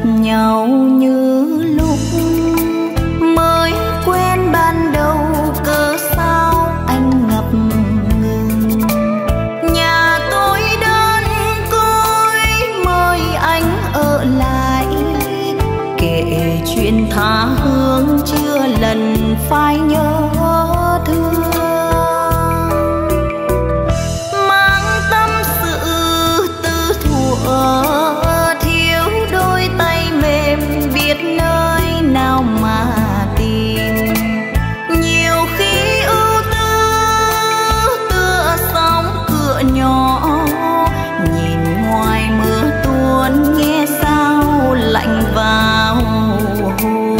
nhau như lúc mới quen ban đầu, cớ sao anh ngập ngừng. Nhà tôi đơn côi mời anh ở lại, kể chuyện tha hương chưa lần phai nhớ thương. Mang tâm sự tư thuở thiếu đôi tay mềm, biết nơi nào mà tìm. Nhiều khi ưu tư tựa sóng cửa nhỏ, nhìn ngoài mưa tuôn nghe sao lạnh vào hồn.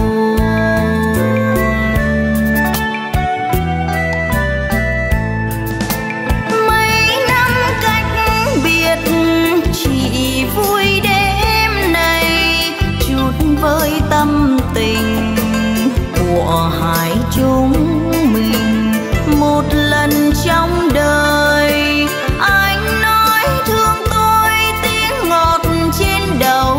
Mấy năm cách biệt chỉ vui đêm này, chút với tâm tình của hai chúng mình. Một lần trong đời anh nói thương tôi, tiếng ngọt trên đầu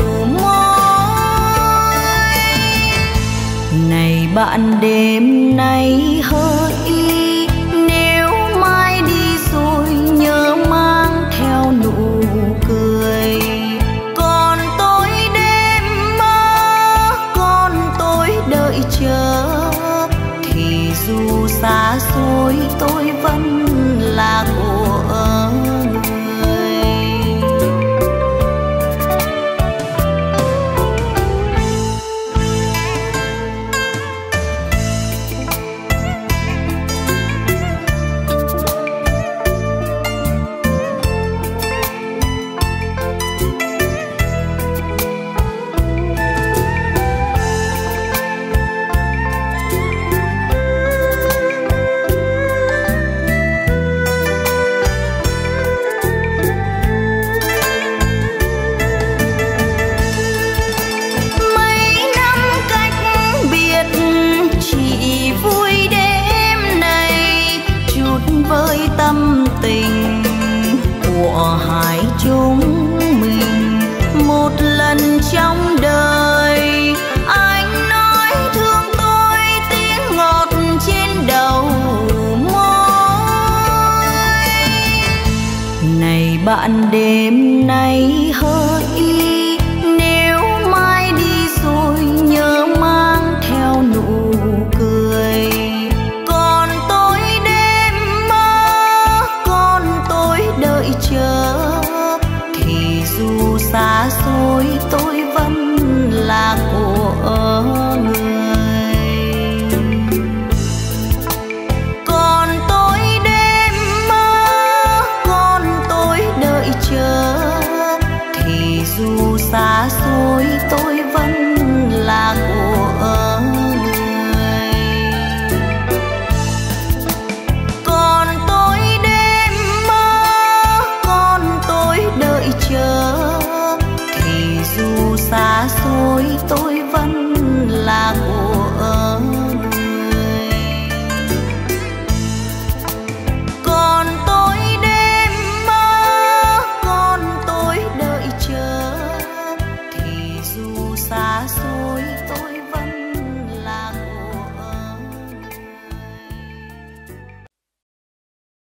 môi. Này bạn đêm nay hỡi, nếu mai đi rồi nhớ mang theo nụ cười. Còn tôi đêm mơ, còn tôi đợi chờ, thì dù xa xôi tôi vẫn là của người. Với tâm tình của hai chúng mình, một lần trong đời anh nói thương tôi, tiếng ngọt trên đầu môi. Này bạn đêm nay hỡi, nếu mai đi rồi nhớ mang theo nụ cười. Còn tôi đợi chờ, thì dù xa xôi tôi vẫn là của người. Còn tôi đêm mơ, còn tôi đợi chờ, thì dù xa xôi tôi vẫn là của người. Còn tôi đợi chờ, thì dù xa xôi tôi